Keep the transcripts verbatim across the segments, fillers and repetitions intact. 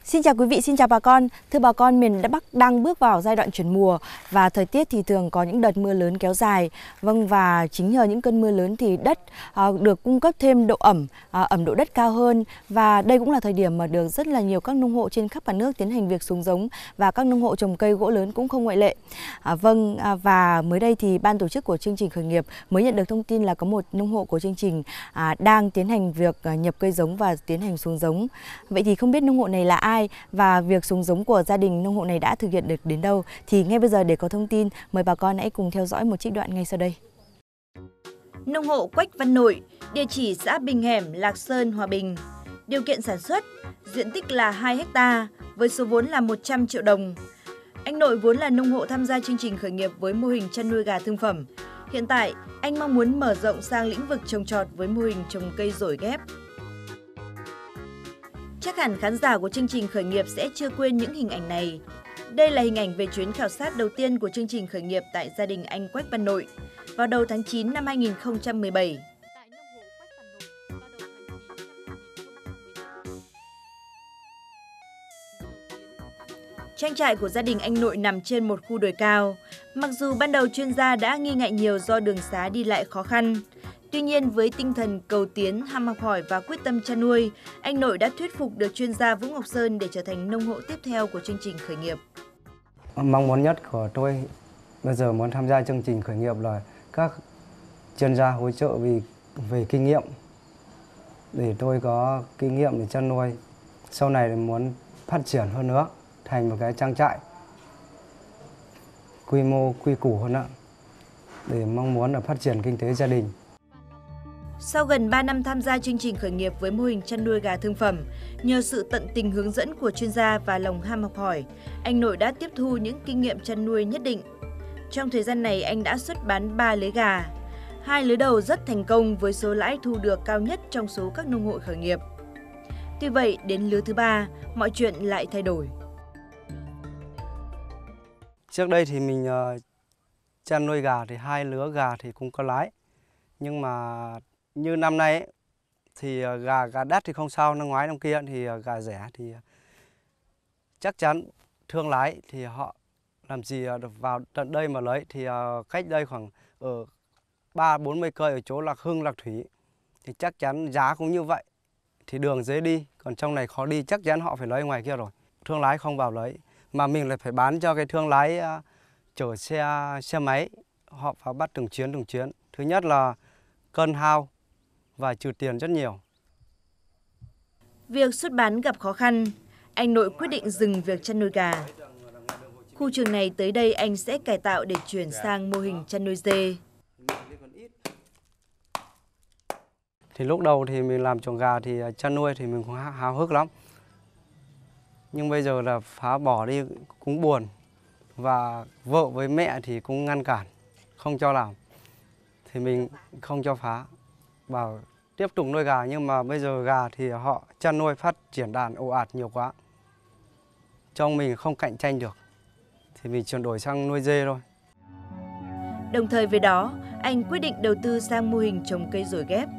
Xin chào quý vị, xin chào bà con. Thưa bà con, miền Bắc đang bước vào giai đoạn chuyển mùa và thời tiết thì thường có những đợt mưa lớn kéo dài. Vâng, và chính nhờ những cơn mưa lớn thì đất uh, được cung cấp thêm độ ẩm, uh, ẩm độ đất cao hơn. Và đây cũng là thời điểm mà được rất là nhiều các nông hộ trên khắp cả nước tiến hành việc xuống giống, và các nông hộ trồng cây gỗ lớn cũng không ngoại lệ. Uh, vâng, uh, và mới đây thì ban tổ chức của chương trình khởi nghiệp mới nhận được thông tin là có một nông hộ của chương trình uh, đang tiến hành việc uh, nhập cây giống và tiến hành xuống giống. Vậy thì không biết nông hộ này là ai và việc xuống giống của gia đình nông hộ này đã thực hiện được đến đâu, thì ngay bây giờ để có thông tin, mời bà con hãy cùng theo dõi một trích đoạn ngay sau đây. Nông hộ Quách Văn Nội, địa chỉ xã Bình Hẻm, Lạc Sơn, Hòa Bình. Điều kiện sản xuất, diện tích là hai héc ta với số vốn là một trăm triệu đồng. Anh Nội vốn là nông hộ tham gia chương trình khởi nghiệp với mô hình chăn nuôi gà thương phẩm. Hiện tại, anh mong muốn mở rộng sang lĩnh vực trồng trọt với mô hình trồng cây rổi ghép. Chắc hẳn khán giả của chương trình khởi nghiệp sẽ chưa quên những hình ảnh này. Đây là hình ảnh về chuyến khảo sát đầu tiên của chương trình khởi nghiệp tại gia đình anh Quách Văn Nội vào đầu tháng chín năm hai nghìn không trăm mười bảy. Trang trại của gia đình anh Nội nằm trên một khu đồi cao. Mặc dù ban đầu chuyên gia đã nghi ngại nhiều do đường xá đi lại khó khăn, tuy nhiên với tinh thần cầu tiến, ham học hỏi và quyết tâm chăn nuôi, anh Nội đã thuyết phục được chuyên gia Vũ Ngọc Sơn để trở thành nông hộ tiếp theo của chương trình khởi nghiệp. Mong muốn nhất của tôi bây giờ muốn tham gia chương trình khởi nghiệp là các chuyên gia hỗ trợ vì về kinh nghiệm để tôi có kinh nghiệm để chăn nuôi. Sau này muốn phát triển hơn nữa thành một cái trang trại quy mô quy củ hơn nữa để mong muốn là phát triển kinh tế gia đình. Sau gần ba năm tham gia chương trình khởi nghiệp với mô hình chăn nuôi gà thương phẩm, nhờ sự tận tình hướng dẫn của chuyên gia và lòng ham học hỏi, anh Nội đã tiếp thu những kinh nghiệm chăn nuôi nhất định. Trong thời gian này, anh đã xuất bán ba lứa gà. Hai lứa đầu rất thành công với số lãi thu được cao nhất trong số các nông hộ khởi nghiệp. Tuy vậy, đến lứa thứ ba, mọi chuyện lại thay đổi. Trước đây thì mình uh, chăn nuôi gà thì hai lứa gà thì cũng có lãi. Nhưng mà như năm nay ấy, thì gà gà đắt thì không sao, năm ngoái năm kia thì gà rẻ thì chắc chắn thương lái thì họ làm gì được vào tận đây mà lấy. Thì cách đây khoảng ở ba bốn mươi cây ở chỗ Lạc Hưng, Lạc Thủy thì chắc chắn giá cũng như vậy, thì đường dễ đi, còn trong này khó đi, chắc chắn họ phải lấy ngoài kia rồi, thương lái không vào lấy mà mình lại phải bán cho cái thương lái uh, chở xe xe máy, họ vào bắt từng chuyến từng chuyến. Thứ nhất là cân hao và trừ tiền rất nhiều. Việc xuất bán gặp khó khăn, anh Nội quyết định dừng việc chăn nuôi gà. Khu trường này tới đây anh sẽ cải tạo để chuyển sang mô hình chăn nuôi dê. Thì lúc đầu thì mình làm chuồng gà thì chăn nuôi thì mình cũng háo hức lắm. Nhưng bây giờ là phá bỏ đi cũng buồn. Và vợ với mẹ thì cũng ngăn cản, không cho làm. Thì mình không cho phá, bảo tiếp tục nuôi gà, nhưng mà bây giờ gà thì họ chăn nuôi phát triển đàn ồ ạt nhiều quá, trong mình không cạnh tranh được, thì mình chuyển đổi sang nuôi dê thôi. Đồng thời với đó, anh quyết định đầu tư sang mô hình trồng cây rổi ghép.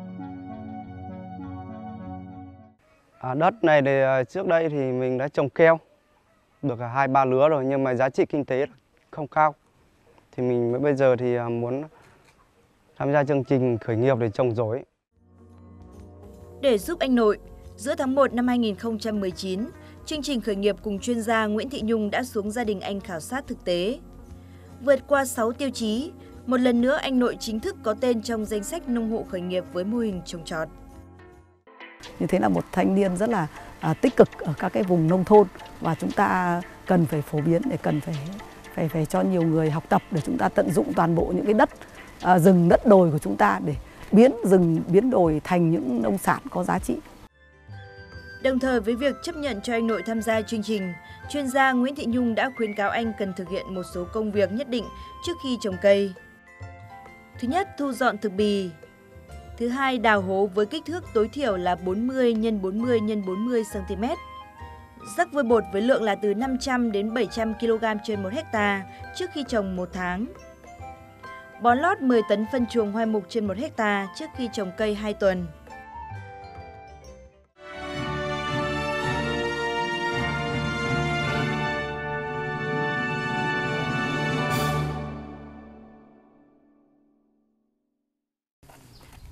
À, đất này thì trước đây thì mình đã trồng keo được hai ba lứa rồi, nhưng mà giá trị kinh tế không cao, thì mình bây giờ thì muốn tham gia chương trình khởi nghiệp để trồng rổi. Để giúp anh Nội, giữa tháng một năm hai nghìn không trăm mười chín, chương trình khởi nghiệp cùng chuyên gia Nguyễn Thị Nhung đã xuống gia đình anh khảo sát thực tế. Vượt qua sáu tiêu chí, một lần nữa anh Nội chính thức có tên trong danh sách nông hộ khởi nghiệp với mô hình trồng trọt. Như thế là một thanh niên rất là à, tích cực ở các cái vùng nông thôn, và chúng ta cần phải phổ biến, để cần phải phải phải cho nhiều người học tập để chúng ta tận dụng toàn bộ những cái đất à, rừng đất đồi của chúng ta để biến rừng biến đồi thành những nông sản có giá trị. Đồng thời với việc chấp nhận cho anh Nội tham gia chương trình, chuyên gia Nguyễn Thị Nhung đã khuyến cáo anh cần thực hiện một số công việc nhất định trước khi trồng cây. Thứ nhất, thu dọn thực bì. Thứ hai, đào hố với kích thước tối thiểu là bốn mươi nhân bốn mươi nhân bốn mươi xăng-ti-mét. Rắc vôi bột với lượng là từ năm trăm đến bảy trăm ki lô gam trên một héc ta trước khi trồng một tháng. Bón lót mười tấn phân chuồng hoai mục trên một héc ta trước khi trồng cây hai tuần.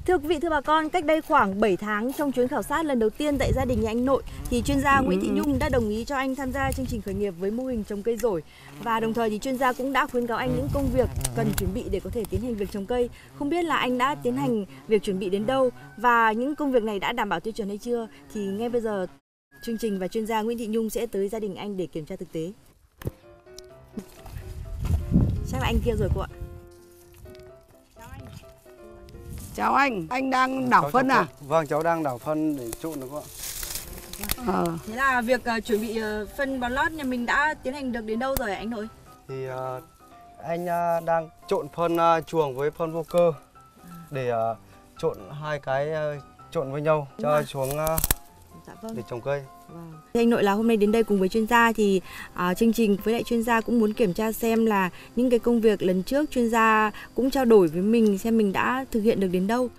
Thưa quý vị, thưa bà con, cách đây khoảng bảy tháng trong chuyến khảo sát lần đầu tiên tại gia đình nhà anh Nội thì chuyên gia Nguyễn Thị Nhung đã đồng ý cho anh tham gia chương trình khởi nghiệp với mô hình trồng cây dổi. Và đồng thời thì chuyên gia cũng đã khuyến cáo anh những công việc cần chuẩn bị để có thể tiến hành việc trồng cây. Không biết là anh đã tiến hành việc chuẩn bị đến đâu và những công việc này đã đảm bảo tiêu chuẩn hay chưa? Thì ngay bây giờ chương trình và chuyên gia Nguyễn Thị Nhung sẽ tới gia đình anh để kiểm tra thực tế. Chắc là anh kia rồi cô ạ. Chào anh, anh đang đảo cháu phân cháu, à? Vâng, cháu đang đảo phân để trộn được ạ. Ờ. Thế là việc uh, chuẩn bị uh, phân bón lót nhà mình đã tiến hành được đến đâu rồi hả anh Nội? Thì uh, anh uh, đang trộn phân uh, chuồng với phân vô cơ để uh, trộn hai cái uh, trộn với nhau cho à. xuống uh, dạ vâng. để trồng cây. Vâng. Anh Nội là hôm nay đến đây cùng với chuyên gia thì uh, chương trình với lại chuyên gia cũng muốn kiểm tra xem là những cái công việc lần trước chuyên gia cũng trao đổi với mình xem mình đã thực hiện được đến đâu.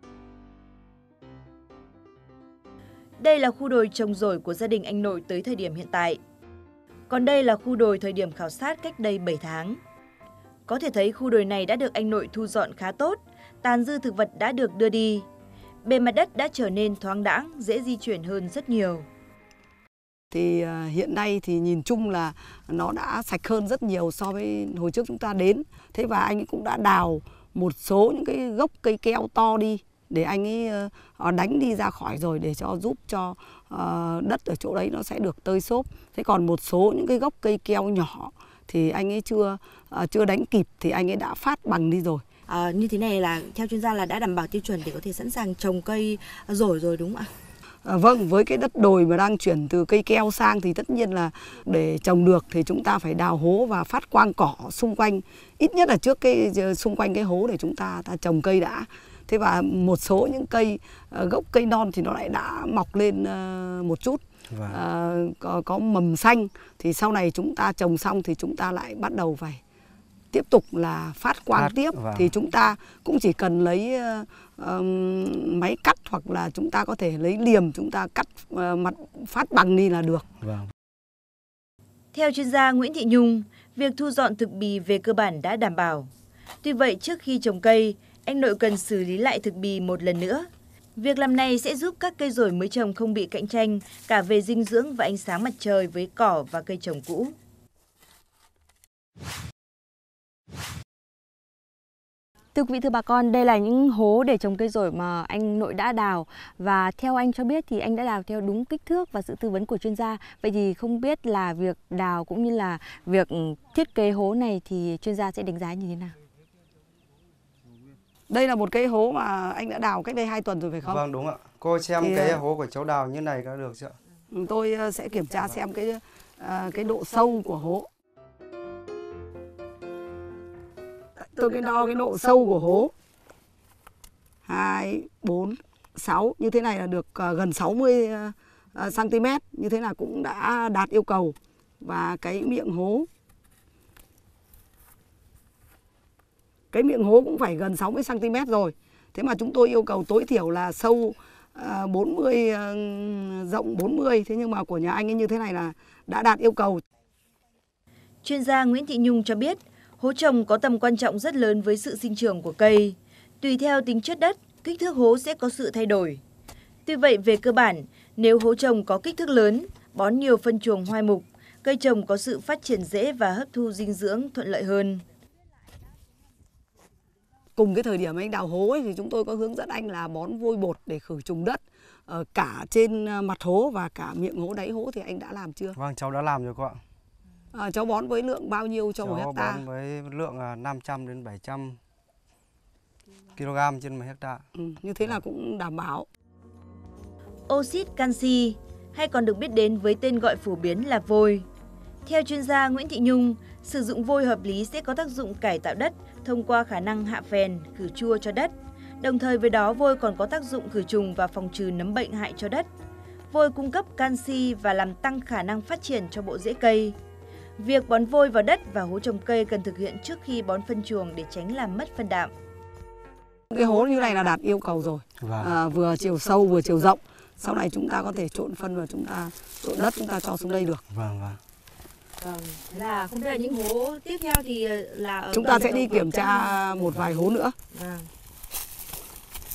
Đây là khu đồi trồng dổi của gia đình anh Nội tới thời điểm hiện tại. Còn đây là khu đồi thời điểm khảo sát cách đây bảy tháng. Có thể thấy khu đồi này đã được anh Nội thu dọn khá tốt, tàn dư thực vật đã được đưa đi. Bề mặt đất đã trở nên thoáng đãng, dễ di chuyển hơn rất nhiều. Thì uh, hiện nay thì nhìn chung là nó đã sạch hơn rất nhiều so với hồi trước chúng ta đến. Thế và anh ấy cũng đã đào một số những cái gốc cây keo to đi để anh ấy uh, đánh đi ra khỏi rồi để cho giúp cho uh, đất ở chỗ đấy nó sẽ được tơi xốp. Thế còn một số những cái gốc cây keo nhỏ thì anh ấy chưa uh, chưa đánh kịp thì anh ấy đã phát bằng đi rồi. À, như thế này là theo chuyên gia là đã đảm bảo tiêu chuẩn để có thể sẵn sàng trồng cây dổi rồi đúng không ạ? À, vâng, với cái đất đồi mà đang chuyển từ cây keo sang thì tất nhiên là để trồng được thì chúng ta phải đào hố và phát quang cỏ xung quanh, ít nhất là trước cái xung quanh cái hố để chúng ta ta trồng cây đã. Thế và một số những cây gốc cây non thì nó lại đã mọc lên một chút. Vâng. À, có, có mầm xanh thì sau này chúng ta trồng xong thì chúng ta lại bắt đầu phải tiếp tục là phát quang phát, tiếp. Vâng. Thì chúng ta cũng chỉ cần lấy uh, máy cắt hoặc là chúng ta có thể lấy liềm chúng ta cắt uh, mặt phát bằng đi là được. Vâng. Theo chuyên gia Nguyễn Thị Nhung, việc thu dọn thực bì về cơ bản đã đảm bảo. Tuy vậy trước khi trồng cây, anh Nội cần xử lý lại thực bì một lần nữa. Việc làm này sẽ giúp các cây dổi mới trồng không bị cạnh tranh cả về dinh dưỡng và ánh sáng mặt trời với cỏ và cây trồng cũ. Thưa quý vị, thưa bà con, đây là những hố để trồng cây dổi mà anh Nội đã đào. Và theo anh cho biết thì anh đã đào theo đúng kích thước và sự tư vấn của chuyên gia. Vậy thì không biết là việc đào cũng như là việc thiết kế hố này thì chuyên gia sẽ đánh giá như thế nào? Đây là một cái hố mà anh đã đào cách đây hai tuần rồi phải không? Vâng, đúng ạ. Cô xem thì cái hố của cháu đào như này có được chưa? Tôi sẽ kiểm tra xem cái cái độ sâu của hố. Tôi cái đo cái độ sâu của hố hai, bốn, sáu. Như thế này là được gần sáu mươi xăng ti mét. Như thế là cũng đã đạt yêu cầu. Và cái miệng hố, cái miệng hố cũng phải gần sáu mươi xăng ti mét rồi. Thế mà chúng tôi yêu cầu tối thiểu là sâu bốn mươi, rộng bốn mươi. Thế nhưng mà của nhà anh ấy như thế này là đã đạt yêu cầu. Chuyên gia Nguyễn Thị Nhung cho biết, hố trồng có tầm quan trọng rất lớn với sự sinh trưởng của cây. Tùy theo tính chất đất, kích thước hố sẽ có sự thay đổi. Tuy vậy, về cơ bản, nếu hố trồng có kích thước lớn, bón nhiều phân chuồng hoai mục, cây trồng có sự phát triển dễ và hấp thu dinh dưỡng thuận lợi hơn. Cùng cái thời điểm anh đào hố ấy, thì chúng tôi có hướng dẫn anh là bón vôi bột để khử trùng đất ở cả trên mặt hố và cả miệng hố, đáy hố thì anh đã làm chưa? Vâng, cháu đã làm rồi cô ạ. À, cháu bón với lượng bao nhiêu cho cháu một hecta? Bón với lượng năm trăm đến bảy trăm ki lô gam trên một hecta. Ừ, như thế là cũng đảm bảo. Oxit canxi, hay còn được biết đến với tên gọi phổ biến là vôi. Theo chuyên gia Nguyễn Thị Nhung, sử dụng vôi hợp lý sẽ có tác dụng cải tạo đất thông qua khả năng hạ phèn, khử chua cho đất. Đồng thời với đó, vôi còn có tác dụng khử trùng và phòng trừ nấm bệnh hại cho đất. Vôi cung cấp canxi và làm tăng khả năng phát triển cho bộ rễ cây. Việc bón vôi vào đất và hố trồng cây cần thực hiện trước khi bón phân chuồng để tránh làm mất phân đạm. Cái hố như này là đạt yêu cầu rồi. Vâng. À, vừa chiều sâu vừa chiều rộng. Sau này chúng ta có thể trộn phân và chúng ta trộn đất chúng ta cho xuống đây được. Vâng vâng. Vâng, thế là không biết là những hố tiếp theo thì là ở chúng ta sẽ đi kiểm tra một vài hố nữa. Vâng.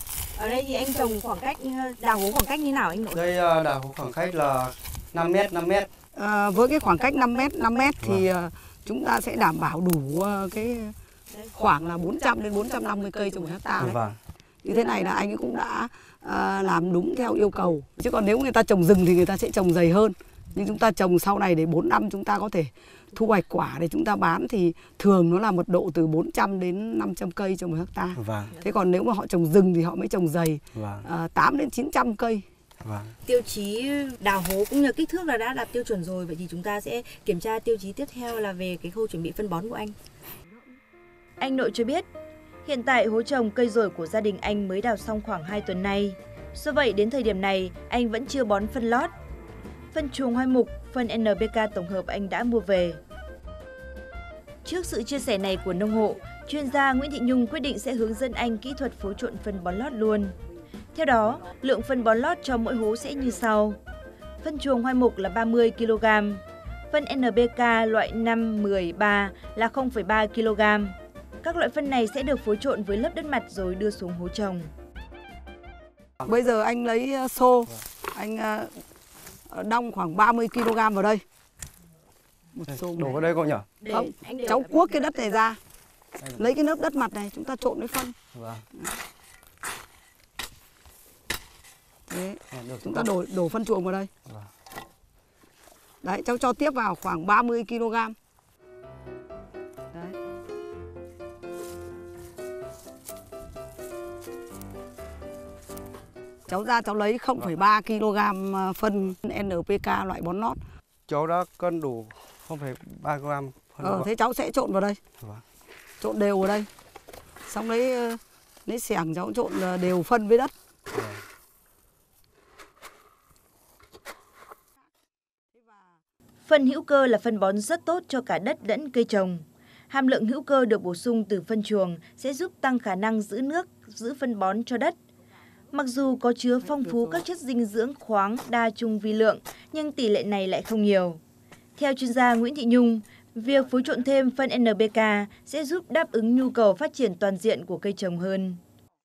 Ở đây thì anh trồng khoảng cách, đào hố khoảng cách như nào anh Nội? Đây đào hố khoảng cách là năm mét, năm mét. À, với cái khoảng cách năm mét, năm mét thì vâng. chúng ta sẽ đảm bảo đủ cái khoảng là bốn trăm đến bốn trăm năm mươi cây trong một hectare đấy. Vâng. Như thế này là anh ấy cũng đã à, làm đúng theo yêu cầu. Chứ còn nếu người ta trồng rừng thì người ta sẽ trồng dày hơn. Nhưng chúng ta trồng sau này để bốn năm chúng ta có thể thu hoạch quả để chúng ta bán thì thường nó là mật độ từ bốn trăm đến năm trăm cây trong một hectare. Vâng. Thế còn nếu mà họ trồng rừng thì họ mới trồng dày, vâng. à, tám đến chín trăm cây. Vâng. Tiêu chí đào hố cũng như kích thước là đã đạt tiêu chuẩn rồi. Vậy thì chúng ta sẽ kiểm tra tiêu chí tiếp theo là về cái khâu chuẩn bị phân bón của anh. Anh Nội cho biết, hiện tại hố trồng cây dồi của gia đình anh mới đào xong khoảng hai tuần nay. Do vậy đến thời điểm này anh vẫn chưa bón phân lót. Phân chuồng hoai mục, phân en pê ca tổng hợp anh đã mua về. Trước sự chia sẻ này của nông hộ, chuyên gia Nguyễn Thị Nhung quyết định sẽ hướng dẫn anh kỹ thuật phối trộn phân bón lót luôn. Theo đó, lượng phân bón lót cho mỗi hố sẽ như sau. Phân chuồng hoai mục là ba mươi ki lô gam, phân en pê ca loại năm, mười, ba là không phẩy ba ki lô gam. Các loại phân này sẽ được phối trộn với lớp đất mặt rồi đưa xuống hố trồng. Bây giờ anh lấy xô, anh đong khoảng ba mươi ki lô gam vào đây. Một xô đổ vào đây cậu nhỉ? Không, cháu cuốc cái đất này ra. Lấy cái lớp đất mặt này chúng ta trộn với phân. Vâng. Thế, chúng ta đổ đổ phân chuồng vào đây. Vâng. Đấy, cháu cho tiếp vào khoảng ba mươi ki lô gam. Đấy. Cháu ra cháu lấy không phẩy ba ki lô gam phân en pê ca loại bón lót. Cháu đã cân đủ không phẩy ba ki lô gam phân. Ờ, thế cháu sẽ trộn vào đây. Vâng. Trộn đều vào đây. Xong lấy lấy xẻng cháu trộn đều phân với đất. Vâng. Phân hữu cơ là phân bón rất tốt cho cả đất lẫn cây trồng. Hàm lượng hữu cơ được bổ sung từ phân chuồng sẽ giúp tăng khả năng giữ nước, giữ phân bón cho đất. Mặc dù có chứa phong phú các chất dinh dưỡng khoáng đa chung vi lượng, nhưng tỷ lệ này lại không nhiều. Theo chuyên gia Nguyễn Thị Nhung, việc phối trộn thêm phân en pê ca sẽ giúp đáp ứng nhu cầu phát triển toàn diện của cây trồng hơn.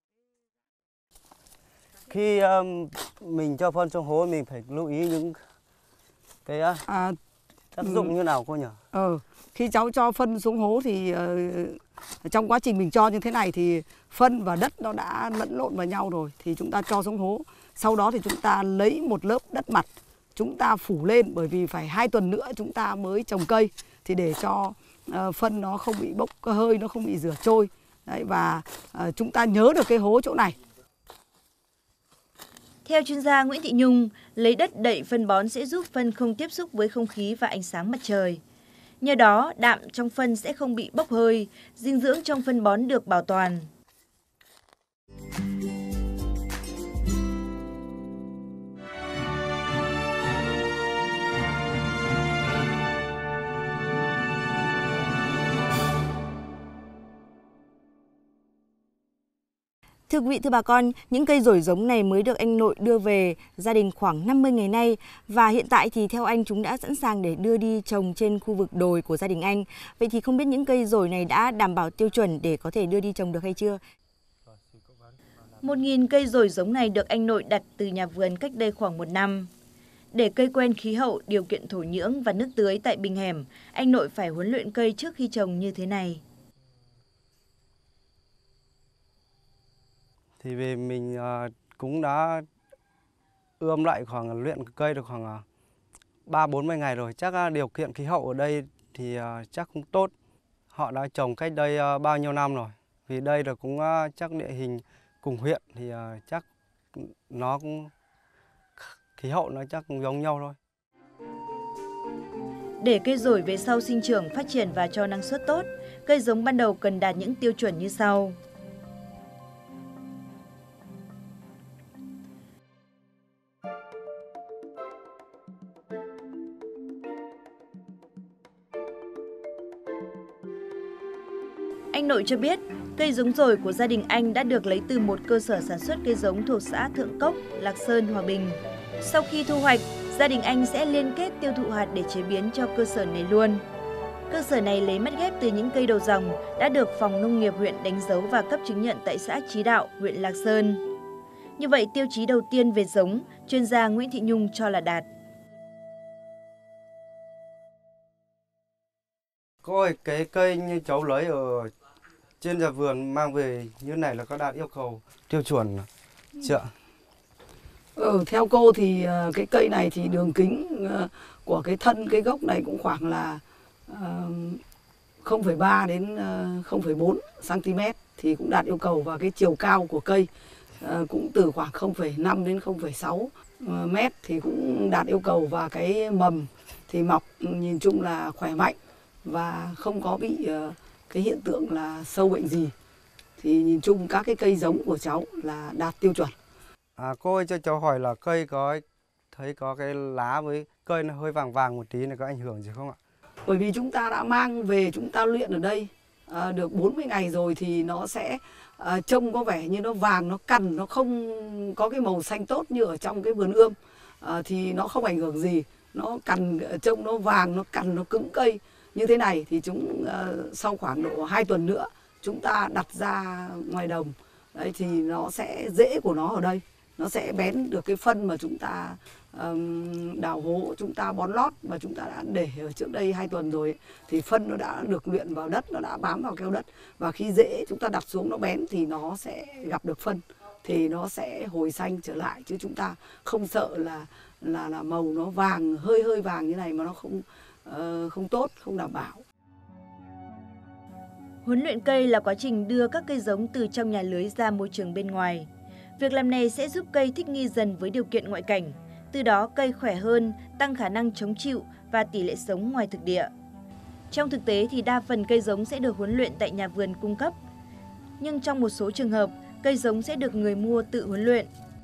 Khi um, mình cho phân trong hố mình phải lưu ý những cái uh, à, tác dụng như nào cô nhỉ? Ờ, khi cháu cho phân xuống hố thì uh, trong quá trình mình cho như thế này thì phân và đất nó đã lẫn lộn vào nhau rồi thì chúng ta cho xuống hố. Sau đó thì chúng ta lấy một lớp đất mặt chúng ta phủ lên, bởi vì phải hai tuần nữa chúng ta mới trồng cây thì để cho uh, phân nó không bị bốc hơi, nó không bị rửa trôi. Đấy, và uh, chúng ta nhớ được cái hố chỗ này. Theo chuyên gia Nguyễn Thị Nhung, lấy đất đậy phân bón sẽ giúp phân không tiếp xúc với không khí và ánh sáng mặt trời. Nhờ đó, đạm trong phân sẽ không bị bốc hơi, dinh dưỡng trong phân bón được bảo toàn. Thưa quý vị, thưa bà con, những cây dổi giống này mới được anh Nội đưa về gia đình khoảng năm mươi ngày nay và hiện tại thì theo anh chúng đã sẵn sàng để đưa đi trồng trên khu vực đồi của gia đình anh. Vậy thì không biết những cây dổi này đã đảm bảo tiêu chuẩn để có thể đưa đi trồng được hay chưa? một nghìn cây dổi giống này được anh Nội đặt từ nhà vườn cách đây khoảng một năm. Để cây quen khí hậu, điều kiện thổ nhưỡng và nước tưới tại Bình Hẻm, anh Nội phải huấn luyện cây trước khi trồng như thế này. Thì vì mình uh, cũng đã ươm lại khoảng luyện cây được khoảng ba bốn mươi ngày rồi. Chắc uh, điều kiện khí hậu ở đây thì uh, chắc cũng tốt. Họ đã trồng cách đây uh, bao nhiêu năm rồi. Vì đây là cũng uh, chắc địa hình cùng huyện thì uh, chắc nó cũng khí hậu nó chắc cũng giống nhau thôi. Để cây dổi về sau sinh trưởng, phát triển và cho năng suất tốt, cây giống ban đầu cần đạt những tiêu chuẩn như sau. Anh Nội cho biết, cây giống dổi của gia đình anh đã được lấy từ một cơ sở sản xuất cây giống thuộc xã Thượng Cốc, Lạc Sơn, Hòa Bình. Sau khi thu hoạch, gia đình anh sẽ liên kết tiêu thụ hạt để chế biến cho cơ sở này luôn. Cơ sở này lấy mắt ghép từ những cây đầu dòng đã được Phòng Nông nghiệp huyện đánh dấu và cấp chứng nhận tại xã Chí Đạo, huyện Lạc Sơn. Như vậy, tiêu chí đầu tiên về giống, chuyên gia Nguyễn Thị Nhung cho là đạt. Cô ơi, cái cây như cháu lấy ở trên nhà vườn mang về như này là có đạt yêu cầu tiêu chuẩn chưa? Ừ, theo cô thì cái cây này thì đường kính của cái thân cái gốc này cũng khoảng là không phẩy ba đến không phẩy bốn xăng ti mét thì cũng đạt yêu cầu, và cái chiều cao của cây cũng từ khoảng không phẩy năm đến không phẩy sáu mét thì cũng đạt yêu cầu, và cái mầm thì mọc nhìn chung là khỏe mạnh và không có bị cái hiện tượng là sâu bệnh gì. Thì nhìn chung các cái cây giống của cháu là đạt tiêu chuẩn. À, cô ơi cho cháu hỏi là cây có thấy có cái lá với cây nó hơi vàng vàng một tí này có ảnh hưởng gì không ạ? Bởi vì chúng ta đã mang về chúng ta luyện ở đây à, được bốn mươi ngày rồi thì nó sẽ à, trông có vẻ như nó vàng, nó cằn, nó không có cái màu xanh tốt như ở trong cái vườn ươm à, thì nó không ảnh hưởng gì. Nó cằn, trông nó vàng, nó cằn, nó cứng cây như thế này thì chúng à, sau khoảng độ hai tuần nữa chúng ta đặt ra ngoài đồng đấy thì nó sẽ rễ của nó ở đây, nó sẽ bén được cái phân mà chúng ta um, đào hố, chúng ta bón lót mà chúng ta đã để ở trước đây hai tuần rồi ấy, thì phân nó đã được luyện vào đất, nó đã bám vào keo đất, và khi rễ chúng ta đặt xuống nó bén thì nó sẽ gặp được phân thì nó sẽ hồi xanh trở lại, chứ chúng ta không sợ là là là màu nó vàng, hơi hơi vàng như này mà nó không uh, không tốt, không đảm bảo. Huấn luyện cây là quá trình đưa các cây giống từ trong nhà lưới ra môi trường bên ngoài. Việc làm này sẽ giúp cây thích nghi dần với điều kiện ngoại cảnh, từ đó cây khỏe hơn, tăng khả năng chống chịu và tỷ lệ sống ngoài thực địa. Trong thực tế thì đa phần cây giống sẽ được huấn luyện tại nhà vườn cung cấp, nhưng trong một số trường hợp, cây giống sẽ được người mua tự huấn luyện.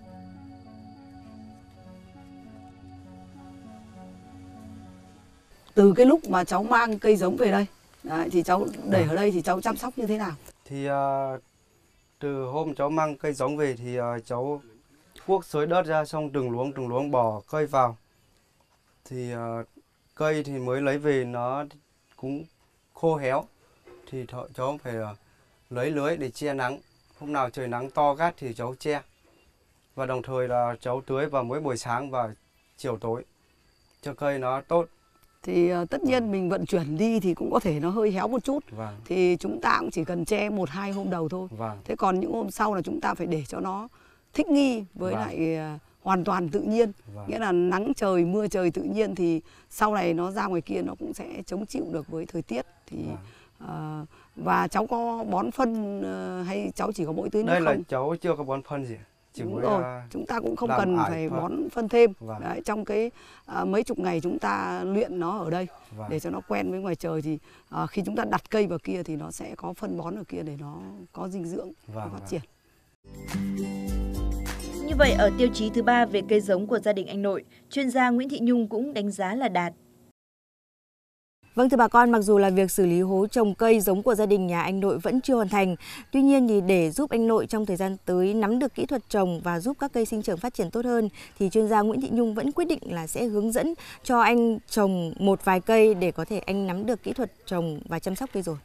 Từ cái lúc mà cháu mang cây giống về đây, đấy, thì cháu để ở đây thì cháu chăm sóc như thế nào? Thì uh, từ hôm cháu mang cây giống về thì uh, cháu cuốc xới đất ra, xong từng luống từng luống bỏ cây vào. Thì uh, cây thì mới lấy về nó cũng khô héo. Thì cháu phải uh, lấy lưới để che nắng. Hôm nào trời nắng to gắt thì cháu che. Và đồng thời là cháu tưới vào mỗi buổi sáng và chiều tối cho cây nó tốt. Thì uh, tất nhiên mình vận chuyển đi thì cũng có thể nó hơi héo một chút. Vâng. Thì chúng ta cũng chỉ cần che một hai hôm đầu thôi. Vâng. Thế còn những hôm sau là chúng ta phải để cho nó thích nghi với vâng. lại uh, hoàn toàn tự nhiên. Vâng. Nghĩa là nắng trời, mưa trời tự nhiên thì sau này nó ra ngoài kia nó cũng sẽ chống chịu được với thời tiết. Thì vâng. uh, và cháu có bón phân uh, hay cháu chỉ có mỗi tưới nước không? Đây là không? cháu chưa có bón phân gì. Chỉ Đúng mới, rồi, uh, chúng ta cũng không cần phải phân. bón phân thêm. Vâng. Đấy, trong cái uh, mấy chục ngày chúng ta luyện nó ở đây vâng. để cho nó quen với ngoài trời thì uh, khi chúng ta đặt cây vào kia thì nó sẽ có phân bón ở kia để nó có dinh dưỡng vâng, phát vâng. triển. Như vậy ở tiêu chí thứ ba về cây giống của gia đình anh Nội, chuyên gia Nguyễn Thị Nhung cũng đánh giá là đạt. Vâng thưa bà con, mặc dù là việc xử lý hố trồng cây giống của gia đình nhà anh Nội vẫn chưa hoàn thành, tuy nhiên thì để giúp anh Nội trong thời gian tới nắm được kỹ thuật trồng và giúp các cây sinh trưởng phát triển tốt hơn thì chuyên gia Nguyễn Thị Nhung vẫn quyết định là sẽ hướng dẫn cho anh trồng một vài cây để có thể anh nắm được kỹ thuật trồng và chăm sóc cây rồi.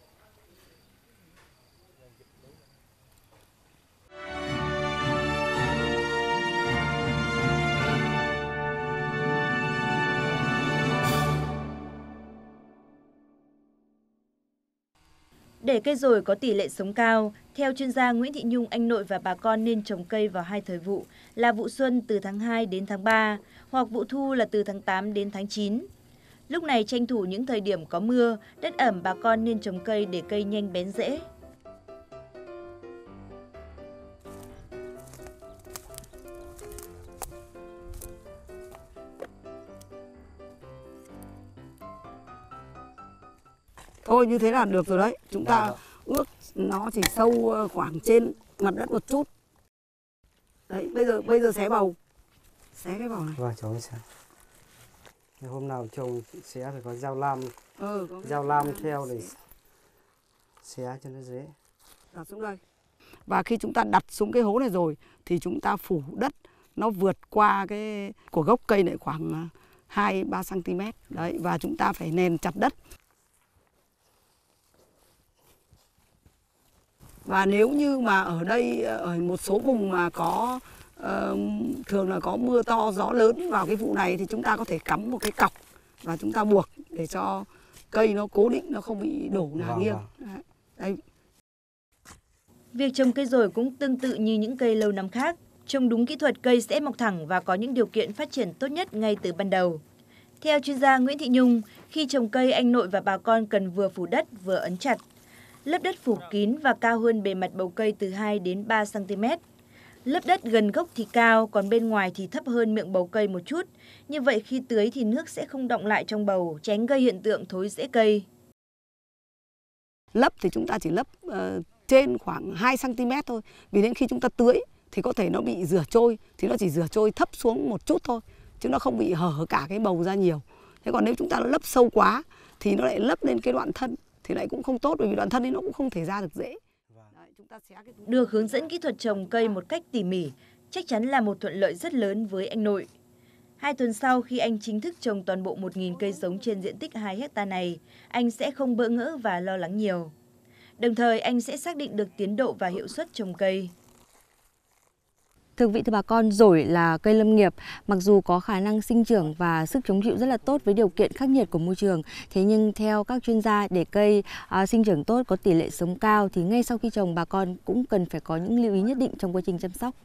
Để cây dồi có tỷ lệ sống cao, theo chuyên gia Nguyễn Thị Nhung, anh Nội và bà con nên trồng cây vào hai thời vụ là vụ xuân từ tháng hai đến tháng ba hoặc vụ thu là từ tháng tám đến tháng chín. Lúc này tranh thủ những thời điểm có mưa, đất ẩm, bà con nên trồng cây để cây nhanh bén rễ. Thôi như thế là được rồi đấy. Chúng ta ước nó chỉ sâu khoảng trên mặt đất một chút. Đấy, bây giờ bây giờ xé bầu. Xé cái bầu này. Vâng, cháu xé. Hôm nào trồng xé phải có dao lam. Ừ, có dao lam theo để xé cho nó dễ. Đặt xuống đây. Và khi chúng ta đặt xuống cái hố này rồi thì chúng ta phủ đất nó vượt qua cái của gốc cây này khoảng hai ba xăng ti mét. Đấy, và chúng ta phải nền chặt đất. Và nếu như mà ở đây, ở một số vùng mà có uh, thường là có mưa to, gió lớn vào cái vụ này thì chúng ta có thể cắm một cái cọc và chúng ta buộc để cho cây nó cố định, nó không bị đổ ngả Vâng, nghiêng. vâng. Đấy. Đây. Việc trồng cây dổi cũng tương tự như những cây lâu năm khác. Trồng đúng kỹ thuật, cây sẽ mọc thẳng và có những điều kiện phát triển tốt nhất ngay từ ban đầu. Theo chuyên gia Nguyễn Thị Nhung, khi trồng cây, anh Nội và bà con cần vừa phủ đất vừa ấn chặt. Lớp đất phủ kín và cao hơn bề mặt bầu cây từ hai đến ba xăng ti mét. Lớp đất gần gốc thì cao, còn bên ngoài thì thấp hơn miệng bầu cây một chút. Như vậy khi tưới thì nước sẽ không đọng lại trong bầu, tránh gây hiện tượng thối rễ cây. Lấp thì chúng ta chỉ lấp uh, trên khoảng hai xăng ti mét thôi. Vì đến khi chúng ta tưới thì có thể nó bị rửa trôi, thì nó chỉ rửa trôi thấp xuống một chút thôi, chứ nó không bị hở cả cái bầu ra nhiều. Thế còn nếu chúng ta lấp sâu quá thì nó lại lấp lên cái đoạn thân thì lại cũng không tốt, bởi vì đoạn thân ấy nó cũng không thể ra được rễ. Được hướng dẫn kỹ thuật trồng cây một cách tỉ mỉ chắc chắn là một thuận lợi rất lớn với anh Nội. Hai tuần sau, khi anh chính thức trồng toàn bộ một nghìn cây giống trên diện tích hai héc ta này, anh sẽ không bỡ ngỡ và lo lắng nhiều. Đồng thời, anh sẽ xác định được tiến độ và hiệu suất trồng cây. Thưa quý vị, thưa bà con, dổi là cây lâm nghiệp, mặc dù có khả năng sinh trưởng và sức chống chịu rất là tốt với điều kiện khắc nghiệt của môi trường. Thế nhưng theo các chuyên gia, để cây à, sinh trưởng tốt, có tỷ lệ sống cao thì ngay sau khi trồng, bà con cũng cần phải có những lưu ý nhất định trong quá trình chăm sóc.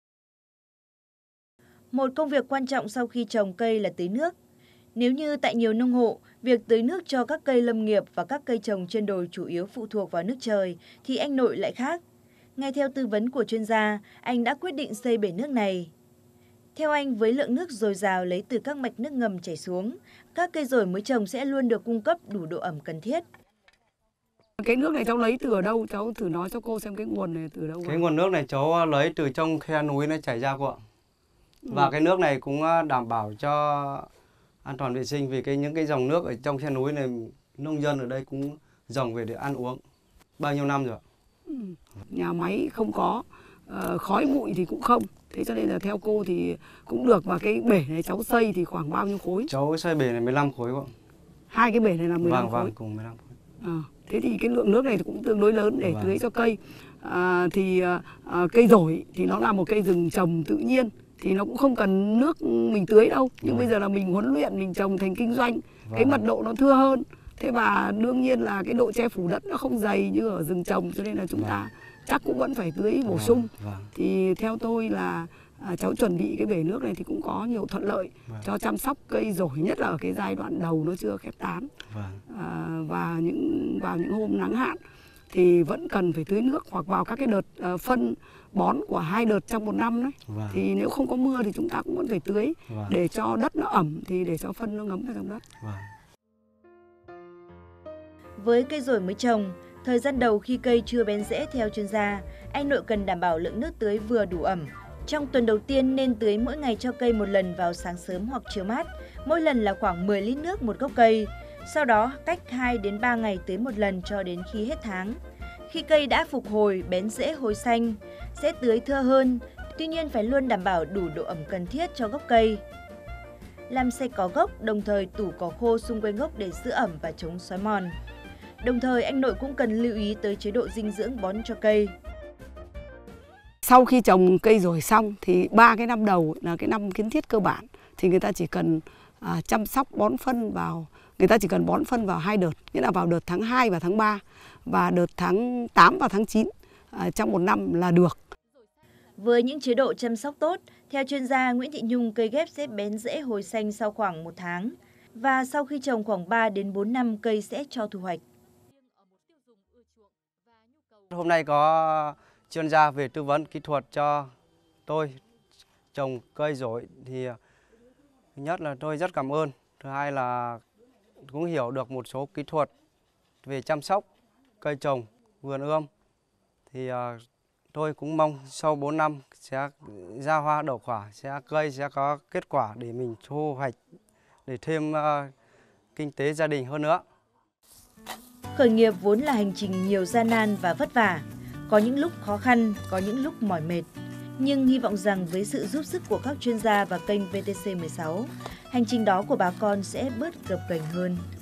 Một công việc quan trọng sau khi trồng cây là tưới nước. Nếu như tại nhiều nông hộ, việc tưới nước cho các cây lâm nghiệp và các cây trồng trên đồi chủ yếu phụ thuộc vào nước trời, thì anh Nội lại khác. Nghe theo tư vấn của chuyên gia, anh đã quyết định xây bể nước này. Theo anh, với lượng nước dồi dào lấy từ các mạch nước ngầm chảy xuống, các cây dổi mới trồng sẽ luôn được cung cấp đủ độ ẩm cần thiết. Cái nước này cháu lấy từ ở đâu? Cháu thử nói cho cô xem cái nguồn này từ đâu. Cái nguồn nước này cháu lấy từ trong khe núi nó chảy ra cô ạ. Và ừ. cái nước này cũng đảm bảo cho an toàn vệ sinh, vì cái những cái dòng nước ở trong khe núi này nông dân ở đây cũng dòng về để ăn uống bao nhiêu năm rồi. Ừ. Nhà máy không có, uh, khói bụi thì cũng không. Thế cho nên là theo cô thì cũng được. Và cái bể này cháu xây thì khoảng bao nhiêu khối? Cháu xây bể này mười lăm khối cô. Hai cái bể này là mười lăm vâng, khối. Vâng, cùng mười lăm khối. À, thế thì cái lượng nước này cũng tương đối lớn để vâng. tưới cho cây. À, thì à, cây dổi thì nó là một cây rừng trồng tự nhiên, thì nó cũng không cần nước mình tưới đâu. Nhưng vâng. bây giờ là mình huấn luyện, mình trồng thành kinh doanh, vâng. cái mật độ nó thưa hơn. Thế và đương nhiên là cái độ che phủ đất nó không dày như ở rừng trồng, cho nên là chúng vâng. ta chắc cũng vẫn phải tưới bổ sung. Vâng. Vâng. Thì theo tôi là à, cháu chuẩn bị cái bể nước này thì cũng có nhiều thuận lợi vâng. cho chăm sóc cây dổi, nhất là ở cái giai đoạn đầu nó chưa khép tán. Vâng. À, và những vào những hôm nắng hạn thì vẫn cần phải tưới nước, hoặc vào các cái đợt uh, phân bón của hai đợt trong một năm đấy. Vâng. Thì nếu không có mưa thì chúng ta cũng vẫn phải tưới vâng. để cho đất nó ẩm, thì để cho phân nó ngấm vào trong đất. Vâng. Với cây dổi mới trồng, thời gian đầu khi cây chưa bén rễ, theo chuyên gia, anh Nội cần đảm bảo lượng nước tưới vừa đủ ẩm. Trong tuần đầu tiên nên tưới mỗi ngày cho cây một lần vào sáng sớm hoặc chiều mát, mỗi lần là khoảng mười lít nước một gốc cây. Sau đó cách hai đến ba ngày tưới một lần cho đến khi hết tháng. Khi cây đã phục hồi, bén rễ hồi xanh, sẽ tưới thưa hơn, tuy nhiên phải luôn đảm bảo đủ độ ẩm cần thiết cho gốc cây. Làm sạch cỏ gốc, đồng thời tủ cỏ khô xung quanh gốc để giữ ẩm và chống xói mòn. Đồng thời anh Nội cũng cần lưu ý tới chế độ dinh dưỡng bón cho cây. Sau khi trồng cây dổi xong thì ba cái năm đầu là cái năm kiến thiết cơ bản, thì người ta chỉ cần à, chăm sóc bón phân vào, người ta chỉ cần bón phân vào hai đợt, nghĩa là vào đợt tháng hai và tháng ba và đợt tháng tám và tháng chín à, trong một năm là được. Với những chế độ chăm sóc tốt, theo chuyên gia Nguyễn Thị Nhung, cây ghép sẽ bén rễ hồi xanh sau khoảng một tháng. Và sau khi trồng khoảng ba đến bốn năm, cây sẽ cho thu hoạch. Hôm nay có chuyên gia về tư vấn kỹ thuật cho tôi trồng cây dổi, thì thứ nhất là tôi rất cảm ơn. Thứ hai là cũng hiểu được một số kỹ thuật về chăm sóc cây trồng, vườn ươm. Thì uh, tôi cũng mong sau bốn năm sẽ ra hoa đậu quả, sẽ cây sẽ có kết quả để mình thu hoạch, để thêm uh, kinh tế gia đình hơn nữa. Khởi nghiệp vốn là hành trình nhiều gian nan và vất vả. Có những lúc khó khăn, có những lúc mỏi mệt. Nhưng hy vọng rằng với sự giúp sức của các chuyên gia và kênh vê tê xê mười sáu, hành trình đó của bà con sẽ bớt gập ghềnh hơn.